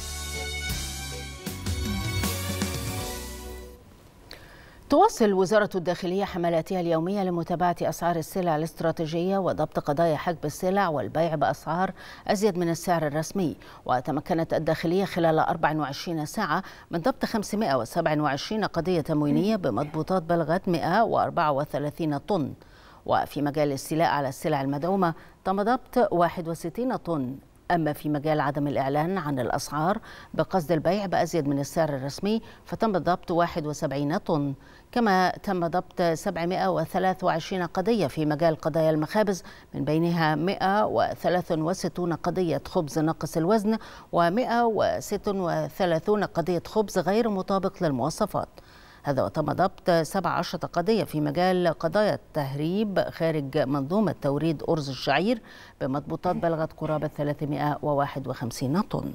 [SPEAKER 1] تواصل وزارة الداخلية حملاتها اليومية لمتابعة أسعار السلع الاستراتيجية وضبط قضايا حجب السلع والبيع بأسعار أزيد من السعر الرسمي. وتمكنت الداخلية خلال 24 ساعة من ضبط 527 قضية تموينية بمضبوطات بلغت 134 طن. وفي مجال الاستيلاء على السلع المدعومة تم ضبط 61 طن. أما في مجال عدم الإعلان عن الأسعار بقصد البيع بأزيد من السعر الرسمي فتم ضبط 71 طن. كما تم ضبط 723 قضية في مجال قضايا المخابز، من بينها 163 قضية خبز ناقص الوزن و136 قضية خبز غير مطابق للمواصفات. هذا وتم ضبط 17 قضية في مجال قضايا التهريب خارج منظومة توريد أرز الشعير بمضبوطات بلغت قرابة 351 طن.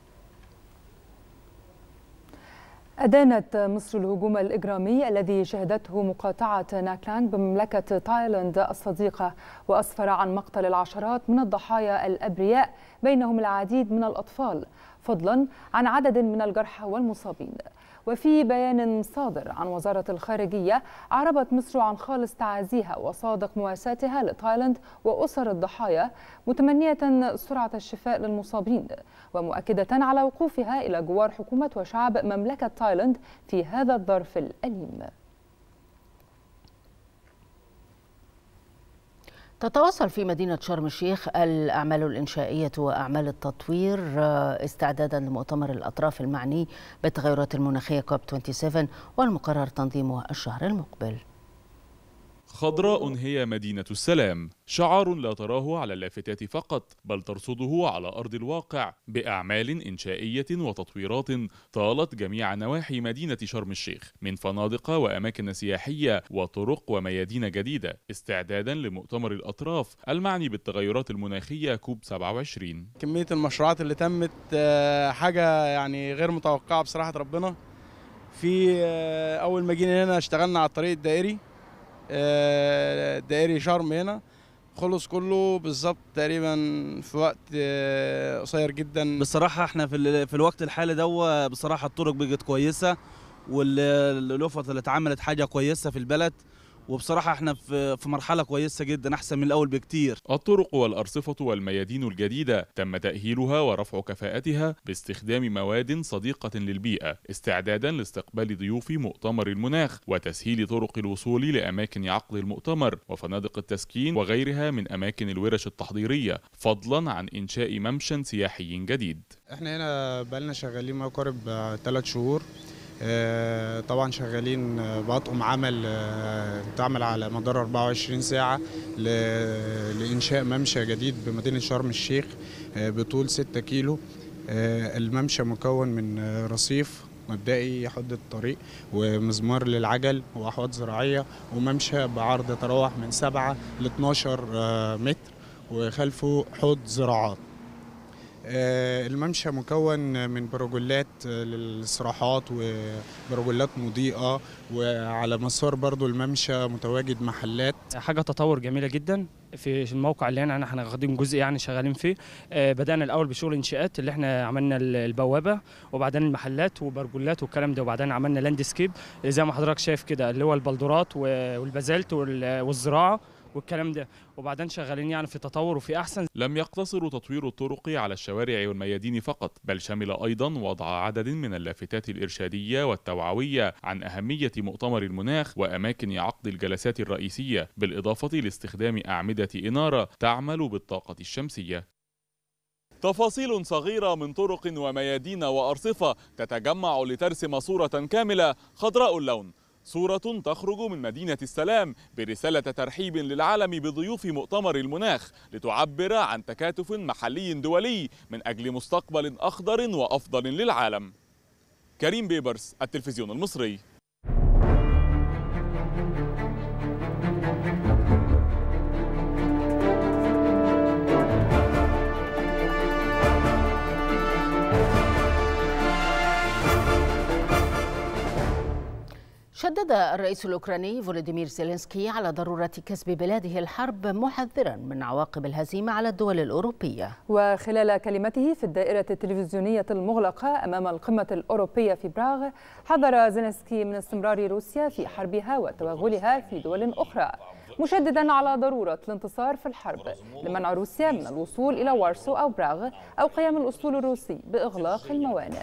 [SPEAKER 2] أدانت مصر الهجوم الإجرامي الذي شهدته مقاطعة ناكلانغ بمملكة تايلاند الصديقة، وأسفر عن مقتل العشرات من الضحايا الأبرياء بينهم العديد من الأطفال، فضلا عن عدد من الجرحى والمصابين. وفي بيان صادر عن وزارة الخارجية أعربت مصر عن خالص تعازيها وصادق مواساتها لتايلاند وأسر الضحايا، متمنية سرعة الشفاء للمصابين، ومؤكدة على وقوفها إلى جوار حكومة وشعب مملكة تايلاند في هذا الظرف الأليم.
[SPEAKER 1] تتواصل في مدينة شرم الشيخ الأعمال الإنشائية وأعمال التطوير استعدادا لمؤتمر الأطراف المعني بالتغيرات المناخية كوب 27 والمقرر تنظيمه الشهر المقبل.
[SPEAKER 7] خضراء هي مدينة السلام، شعار لا تراه على اللافتات فقط بل ترصده على أرض الواقع بأعمال إنشائية وتطويرات طالت جميع نواحي مدينة شرم الشيخ من فنادق وأماكن سياحية وطرق وميادين جديدة استعدادا لمؤتمر الأطراف المعني بالتغيرات المناخية كوب 27.
[SPEAKER 8] كمية المشروعات اللي تمت حاجة يعني غير متوقعة بصراحة ربنا. في أول ما جينا هنا اشتغلنا على الطريق الدائري شرم هنا، خلص كله بالظبط تقريبا في وقت قصير جدا.
[SPEAKER 10] بصراحة احنا في الوقت الحالي ده بصراحة الطرق بقت كويسة، واللفت اللي اتعملت حاجة كويسة في البلد، وبصراحة احنا في مرحلة كويسة جدا أحسن من الأول بكتير.
[SPEAKER 7] الطرق والأرصفة والميادين الجديدة تم تأهيلها ورفع كفاءتها باستخدام مواد صديقة للبيئة استعدادا لاستقبال ضيوف مؤتمر المناخ وتسهيل طرق الوصول لأماكن عقد المؤتمر وفنادق التسكين وغيرها من أماكن الورش التحضيرية، فضلا عن إنشاء ممشى سياحي جديد.
[SPEAKER 8] احنا هنا بقالنا شغالين ما يقارب 3 شهور. طبعا شغالين بأطقم عمل تعمل على مدار 24 ساعة لإنشاء ممشى جديد بمدينة شرم الشيخ بطول 6 كيلو. الممشى مكون من رصيف مبدئي يحد الطريق ومزمار للعجل وأحواض زراعية وممشى بعرض يتراوح من 7 ل 12 متر وخلفه حوض زراعات. الممشى مكون من برجولات للاستراحات وبرجولات مضيئة، وعلى مسار برضو الممشى متواجد محلات.
[SPEAKER 11] حاجة تطور جميلة جدا في الموقع اللي احنا واخدين جزء يعني شغالين فيه. بدأنا الأول بشغل إنشاءات اللي احنا عملنا البوابة، وبعدين المحلات وبرجولات والكلام ده، وبعدين عملنا لاندسكيب زي ما حضرتك شايف كده اللي هو البلدورات والبازلت والزراعة والكلام ده، وبعدين شغالين يعني في تطور وفي أحسن.
[SPEAKER 7] لم يقتصر تطوير الطرق على الشوارع والميادين فقط، بل شمل أيضا وضع عدد من اللافتات الإرشادية والتوعوية عن أهمية مؤتمر المناخ وأماكن عقد الجلسات الرئيسية، بالإضافة لاستخدام أعمدة إنارة تعمل بالطاقة الشمسية. تفاصيل صغيرة من طرق وميادين وأرصفة تتجمع لترسم صورة كاملة خضراء اللون، صورة تخرج من مدينة السلام برسالة ترحيب للعالم بضيوف مؤتمر المناخ، لتعبر عن تكاتف محلي دولي من أجل مستقبل أخضر وأفضل للعالم. كريم بيبرس، التلفزيون المصري.
[SPEAKER 1] شدد الرئيس الأوكراني فولوديمير زيلينسكي على ضرورة كسب بلاده الحرب، محذرا من عواقب الهزيمة على الدول الأوروبية.
[SPEAKER 2] وخلال كلمته في الدائرة التلفزيونية المغلقة أمام القمة الأوروبية في براغ، حذر زيلينسكي من استمرار روسيا في حربها وتوغلها في دول أخرى، مشددا على ضرورة الانتصار في الحرب لمنع روسيا من الوصول إلى وارسو أو براغ أو قيام الأسطول الروسي بإغلاق الموانئ.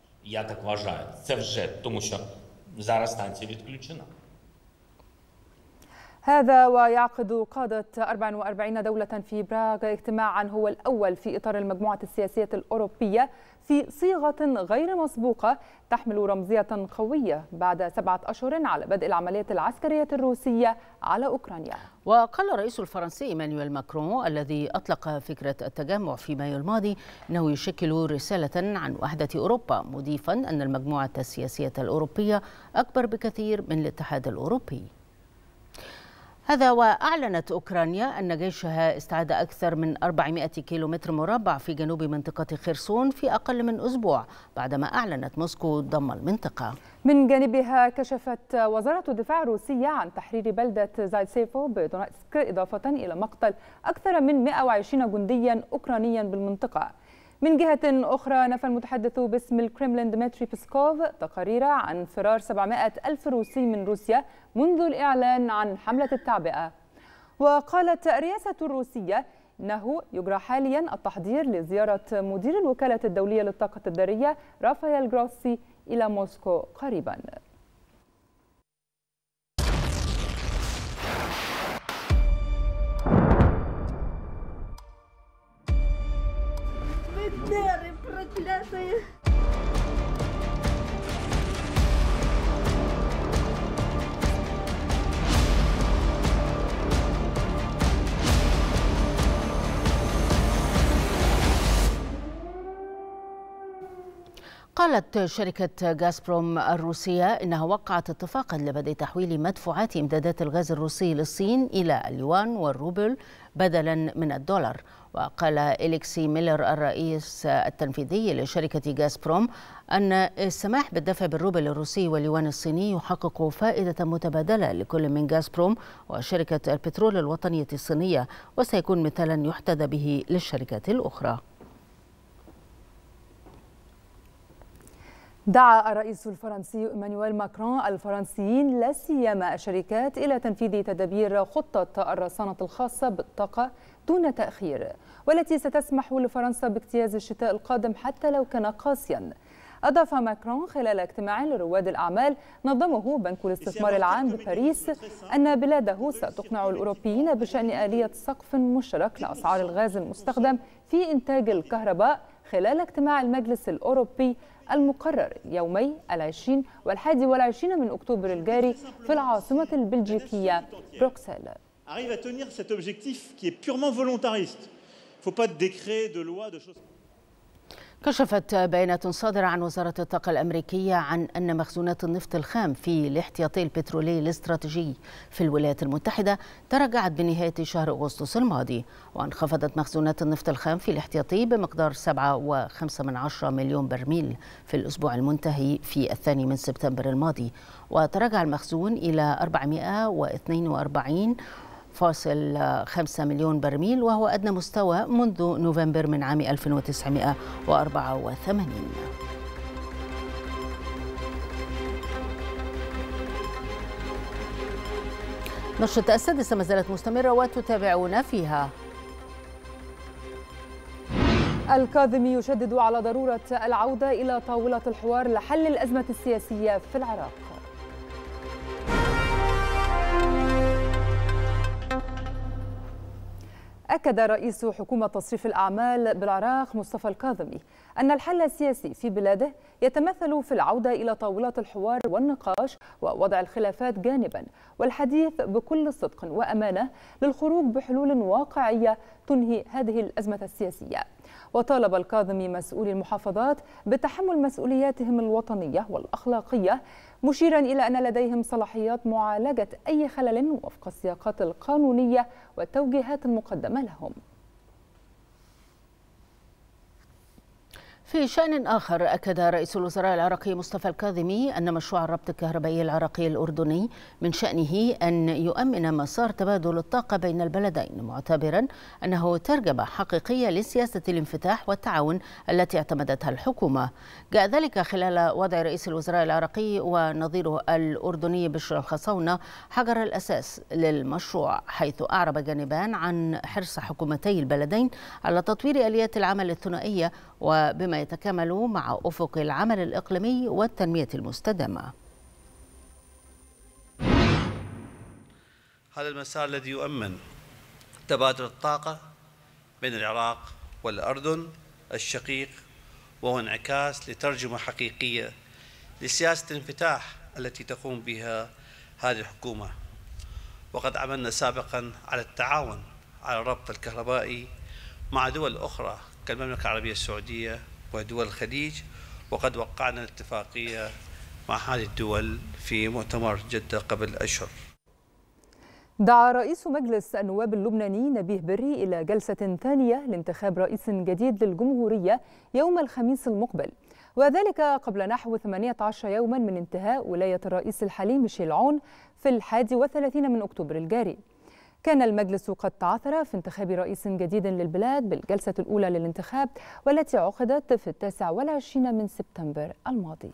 [SPEAKER 2] هذا ويعقد قادة 44 دولة في براغ اجتماعا هو الأول في إطار المجموعة السياسية الأوروبية في صيغة غير مسبوقة تحمل رمزية قوية بعد 7 أشهر على بدء العملية العسكرية الروسية على أوكرانيا.
[SPEAKER 1] وقال الرئيس الفرنسي إيمانويل ماكرون الذي أطلق فكرة التجمع في مايو الماضي أنه يشكل رسالة عن وحدة أوروبا، مضيفا أن المجموعة السياسية الأوروبية أكبر بكثير من الاتحاد الأوروبي. هذا وأعلنت أوكرانيا أن جيشها استعاد أكثر من 400 كيلومتر مربع في جنوب منطقة خرسون في أقل من أسبوع، بعدما أعلنت موسكو ضم المنطقة.
[SPEAKER 2] من جانبها كشفت وزارة الدفاع الروسية عن تحرير بلدة زايتسيفو بدونيتسك، إضافة إلى مقتل أكثر من 120 جنديا أوكرانيا بالمنطقة. من جهة أخرى، نفى المتحدث باسم الكرملين ديمتري بيسكوف تقارير عن فرار 700 ألف روسي من روسيا منذ الإعلان عن حملة التعبئة. وقالت الرئاسة الروسية إنه يجرى حاليا التحضير لزيارة مدير الوكالة الدولية للطاقة الذرية رافائيل غروسي إلى موسكو قريبا.
[SPEAKER 1] قالت شركة غازبروم الروسية إنها وقعت اتفاقا لبدء تحويل مدفوعات إمدادات الغاز الروسي للصين إلى اليوان والروبل بدلا من الدولار. وقال إليكسي ميلر الرئيس التنفيذي لشركة غازبروم أن السماح بالدفع بالروبل الروسي واليوان الصيني يحقق فائدة متبادلة لكل من غازبروم وشركة البترول الوطنية الصينية، وسيكون مثالا يحتذى به للشركات الأخرى.
[SPEAKER 2] دعا الرئيس الفرنسي إيمانويل ماكرون الفرنسيين لا سيما الشركات إلى تنفيذ تدابير خطة الرصانة الخاصة بالطاقة دون تأخير، والتي ستسمح لفرنسا باجتياز الشتاء القادم حتى لو كان قاسيا. أضاف ماكرون خلال اجتماع لرواد الأعمال نظمه بنك الاستثمار العام بباريس أن بلاده ستقنع الأوروبيين بشأن آلية سقف مشترك لأسعار الغاز المستخدم في إنتاج الكهرباء خلال اجتماع المجلس الأوروبي المقرر يومي 20 و21 من أكتوبر الجاري في العاصمة البلجيكية بروكسل.
[SPEAKER 1] كشفت بيانات صادرة عن وزارة الطاقة الأمريكية عن أن مخزونات النفط الخام في الاحتياطي البترولي الاستراتيجي في الولايات المتحدة تراجعت بنهاية شهر أغسطس الماضي، وانخفضت مخزونات النفط الخام في الاحتياطي بمقدار 7.5 مليون برميل في الأسبوع المنتهي في 2 سبتمبر الماضي، وتراجع المخزون إلى 442.5 مليون برميل، وهو أدنى مستوى منذ نوفمبر من عام 1984. نشرة السادسة ما زالت مستمرة وتتابعون فيها.
[SPEAKER 2] الكاظمي يشدد على ضرورة العودة إلى طاولة الحوار لحل الأزمة السياسية في العراق. أكد رئيس حكومة تصريف الأعمال بالعراق مصطفى الكاظمي أن الحل السياسي في بلاده يتمثل في العودة إلى طاولة الحوار والنقاش ووضع الخلافات جانبا والحديث بكل صدق وأمانة للخروج بحلول واقعية تنهي هذه الأزمة السياسية. وطالب الكاظمي مسؤولي المحافظات بتحمل مسؤولياتهم الوطنية والأخلاقية، مشيرا إلى أن لديهم صلاحيات معالجة أي خلل وفق السياقات القانونية والتوجيهات المقدمة لهم.
[SPEAKER 1] في شأن آخر، أكد رئيس الوزراء العراقي مصطفى الكاظمي أن مشروع الربط الكهربائي العراقي الأردني من شأنه أن يؤمن مسار تبادل الطاقة بين البلدين، معتبرا أنه ترجمة حقيقية لسياسة الانفتاح والتعاون التي اعتمدتها الحكومة. جاء ذلك خلال وضع رئيس الوزراء العراقي ونظيره الأردني بشر الخصاونة حجر الأساس للمشروع، حيث أعرب جانبان عن حرص حكومتي البلدين على تطوير آليات العمل الثنائية وبما يتكامل مع أفق العمل الإقليمي والتنمية المستدامة.
[SPEAKER 12] هذا المسار الذي يؤمن تبادل الطاقة بين العراق والأردن الشقيق، وهو انعكاس لترجمة حقيقية لسياسة الانفتاح التي تقوم بها هذه الحكومة. وقد عملنا سابقا على التعاون على الربط الكهربائي مع دول أخرى كالمملكة العربية السعودية ودول الخليج، وقد وقعنا الاتفاقية مع هذه الدول في مؤتمر جدة قبل أشهر.
[SPEAKER 2] دعا رئيس مجلس النواب اللبناني نبيه بري إلى جلسة ثانية لانتخاب رئيس جديد للجمهورية يوم الخميس المقبل، وذلك قبل نحو 18 يوما من انتهاء ولاية الرئيس الحالي ميشيل عون في 31 من أكتوبر الجاري. كان المجلس قد تعثر في انتخاب رئيس جديد للبلاد بالجلسة الأولى للانتخاب والتي عقدت في 29 من سبتمبر الماضي.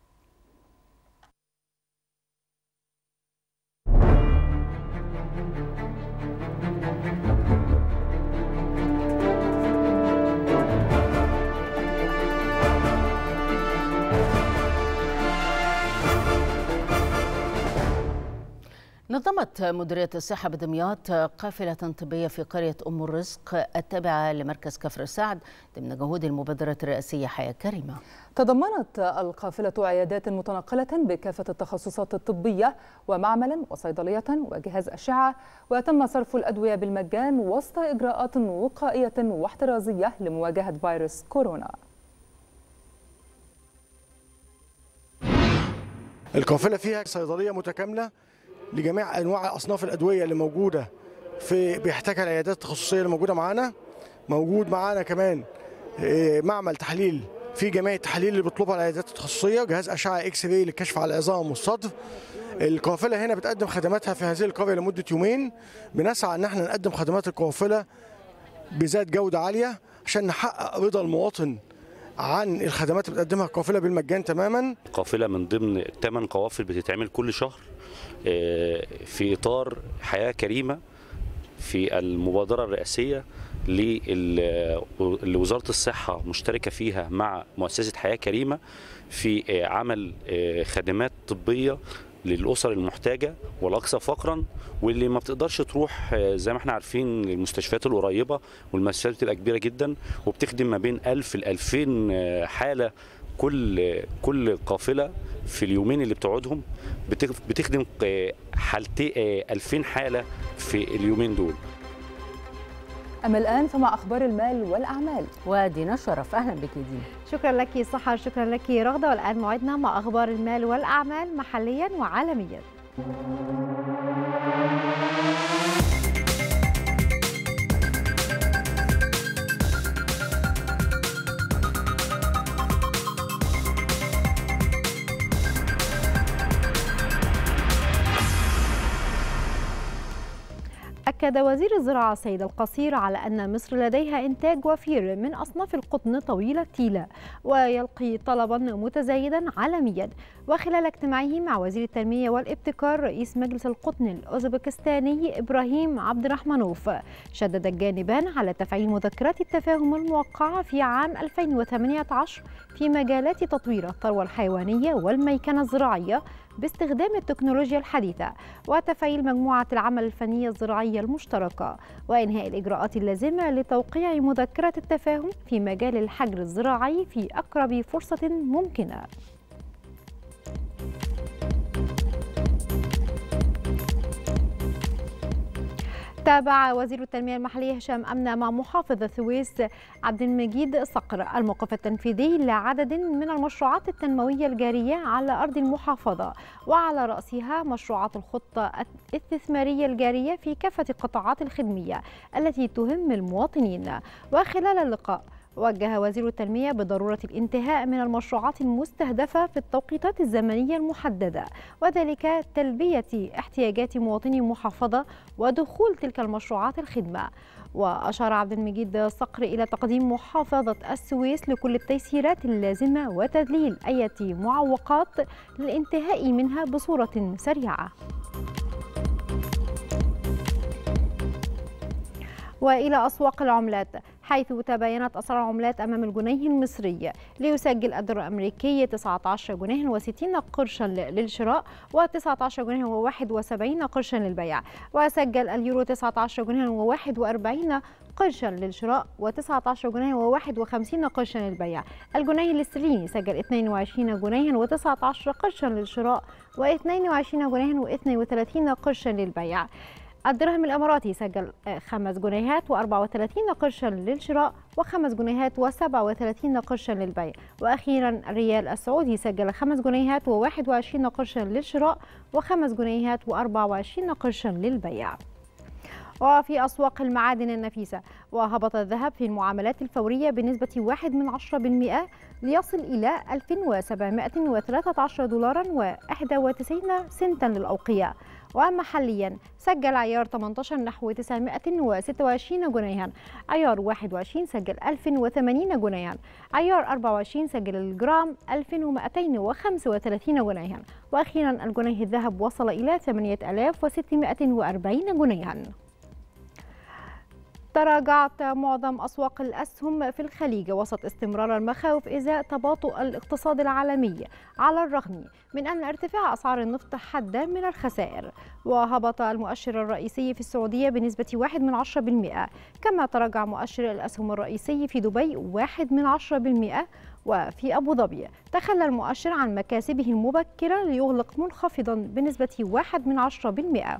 [SPEAKER 1] نظمت مديرية الصحة بدمياط قافلة طبية في قرية أم الرزق التابعة لمركز كفر السعد ضمن جهود المبادرة الرئاسية حياة كريمة.
[SPEAKER 2] تضمنت القافلة عيادات متنقلة بكافة التخصصات الطبية ومعملا وصيدلية وجهاز أشعة، وتم صرف الأدوية بالمجان وسط إجراءات وقائية واحترازية لمواجهة فيروس كورونا.
[SPEAKER 13] القافلة فيها صيدلية متكاملة لجميع انواع اصناف الادويه اللي موجوده بيحتاجها العيادات التخصصيه اللي موجوده معانا. موجود معانا كمان معمل تحليل في جميع التحاليل اللي بيطلبها العيادات التخصصيه، جهاز اشعه اكس راي للكشف على العظام والصدر. القافله هنا بتقدم خدماتها في هذه القريه لمده يومين. بنسعى ان احنا نقدم خدمات القافله بذات جوده عاليه عشان نحقق رضا المواطن عن الخدمات اللي بتقدمها القافله بالمجان تماما.
[SPEAKER 14] القافله من ضمن 8 قوافل بتتعمل كل شهر في إطار حياة كريمة في المبادرة الرئاسية اللي وزارة الصحة مشتركة فيها مع مؤسسة حياة كريمة في عمل خدمات طبية للأسر المحتاجة والأكثر فقرا، واللي ما بتقدرش تروح زي ما احنا عارفين للمستشفيات القريبة، والمستشفيات بتبقى كبيرة جدا وبتخدم ما بين 1000 ل 2000 حالة كل قافلة في اليومين اللي بتقعدهم بتخدم حالتين 2000 حالة في اليومين دول.
[SPEAKER 2] أما الآن فمع أخبار المال والأعمال
[SPEAKER 1] ودينا شرف. أهلا بك دينا.
[SPEAKER 15] شكرا لك سحر، شكرا لك رغدة. والآن موعدنا مع أخبار المال والأعمال محليا وعالميا. أكد وزير الزراعة سيد القصير على أن مصر لديها إنتاج وفير من أصناف القطن طويل التيلة ويلقي طلبا متزايدا عالميا. وخلال اجتماعه مع وزير التنمية والابتكار رئيس مجلس القطن الأوزبكستاني إبراهيم عبد الرحمنوف، شدد الجانبان على تفعيل مذكرات التفاهم الموقعة في عام 2018 في مجالات تطوير الثروة الحيوانية والميكنة الزراعية باستخدام التكنولوجيا الحديثة، وتفعيل مجموعة العمل الفنية الزراعية المشتركة، وإنهاء الإجراءات اللازمة لتوقيع مذكرة التفاهم في مجال الحجر الزراعي في أقرب فرصة ممكنة. تابع وزير التنمية المحلية هشام أمنة مع محافظ السويس عبد المجيد صقر الموقف التنفيذي لعدد من المشروعات التنموية الجارية على أرض المحافظة، وعلى رأسها مشروعات الخطة الاستثمارية الجارية في كافة القطاعات الخدمية التي تهم المواطنين. وخلال اللقاء وجه وزير التنمية بضرورة الانتهاء من المشروعات المستهدفة في التوقيتات الزمنية المحددة، وذلك تلبية احتياجات مواطني المحافظة ودخول تلك المشروعات الخدمة. وأشار عبد المجيد صقر إلى تقديم محافظة السويس لكل التيسيرات اللازمة وتذليل أي معوقات للانتهاء منها بصورة سريعة. وإلى أسواق العملات، حيث تباينت أسعار العملات أمام الجنيه المصري ليسجل الدولار الأمريكي 19 جنيه و60 قرشا للشراء و19 جنيه و71 قرشا للبيع، وسجل اليورو 19 جنيه و41 قرشا للشراء و19 جنيه و51 قرشا للبيع. الجنيه الاسترليني سجل 22 جنيه و19 قرشا للشراء و22 جنيه و32 قرشا للبيع. الدرهم الإماراتي سجل 5 جنيهات و34 قرشا للشراء و5 جنيهات و37 قرشا للبيع. وأخيرا الريال السعودي سجل 5 جنيهات و21 قرشا للشراء و5 جنيهات و24 قرشا للبيع. وفي أسواق المعادن النفيسة، وهبط الذهب في المعاملات الفورية بنسبة 1% ليصل إلى 2713 دولارا و91 سنتا للأوقية. ومحليا سجل عيار 18 نحو 926 جنيها، عيار 21 سجل 1080 جنيها، عيار 24 سجل الجرام 1235 جنيها. وأخيرا الجنيه الذهب وصل إلى 8640 جنيها. تراجعت معظم أسواق الأسهم في الخليج وسط استمرار المخاوف إزاء تباطؤ الاقتصاد العالمي، على الرغم من أن ارتفاع أسعار النفط حد من الخسائر. وهبط المؤشر الرئيسي في السعودية بنسبة 1%، كما تراجع مؤشر الأسهم الرئيسي في دبي 1%، وفي أبو ظبي تخلى المؤشر عن مكاسبه المبكرة ليغلق منخفضا بنسبة 1%.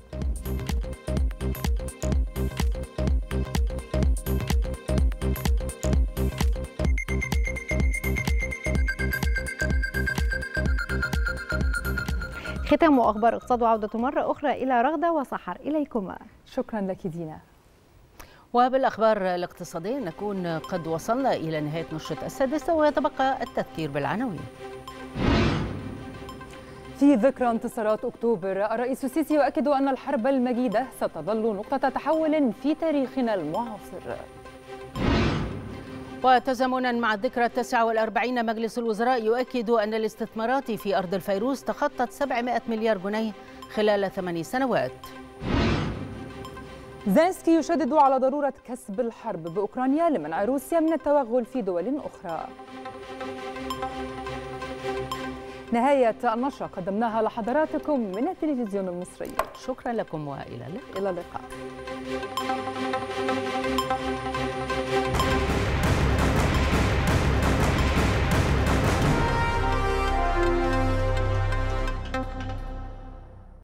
[SPEAKER 15] ختام أخبار اقتصاد وعودة مرة أخرى إلى رغدة وسحر. إليكما.
[SPEAKER 2] شكرا لك دينا.
[SPEAKER 1] وبالأخبار الاقتصادية نكون قد وصلنا إلى نهاية نشرة السادسة، ويتبقى التذكير بالعناوين.
[SPEAKER 2] في ذكرى انتصارات أكتوبر، الرئيس السيسي يؤكد أن الحرب المجيدة ستظل نقطة تحول في تاريخنا المعاصر.
[SPEAKER 1] وتزامنا مع الذكرى 49 مجلس الوزراء يؤكد أن الاستثمارات في أرض الفيروز تخطت 700 مليار جنيه خلال 8 سنوات.
[SPEAKER 2] زيلينسكي يشدد على ضرورة كسب الحرب بأوكرانيا لمنع روسيا من التوغل في دول أخرى. نهاية النشرة قدمناها لحضراتكم من التلفزيون المصري.
[SPEAKER 1] شكرا لكم وإلى اللقاء.